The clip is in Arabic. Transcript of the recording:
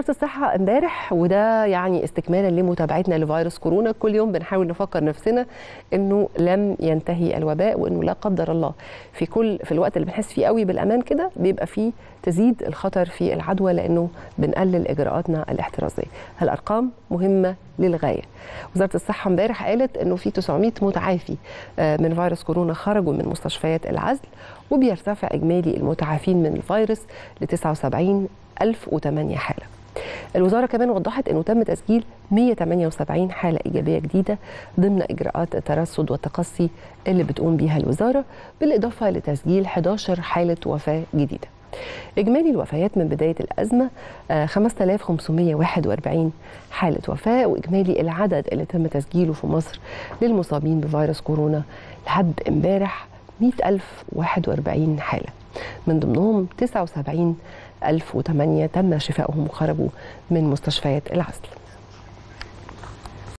وزارة الصحة امبارح، وده يعني استكمالا لمتابعتنا لفيروس كورونا، كل يوم بنحاول نفكر نفسنا انه لم ينتهي الوباء، وانه لا قدر الله في الوقت اللي بنحس فيه قوي بالامان كده بيبقى فيه تزيد الخطر في العدوى، لانه بنقلل اجراءاتنا الاحترازيه. الارقام مهمه للغايه. وزارة الصحة امبارح قالت انه في 900 متعافي من فيروس كورونا خرجوا من مستشفيات العزل، وبيرتفع اجمالي المتعافين من الفيروس ل 79,008 حالة. الوزارة كمان وضحت أنه تم تسجيل 178 حالة إيجابية جديدة ضمن إجراءات الترصد والتقصي اللي بتقوم بيها الوزارة، بالإضافة لتسجيل 11 حالة وفاة جديدة. إجمالي الوفيات من بداية الأزمة 5541 حالة وفاة، وإجمالي العدد اللي تم تسجيله في مصر للمصابين بفيروس كورونا لحد امبارح 100,041 حالة، من ضمنهم 79,008 تم شفائهم وخرجوا من مستشفيات العزل.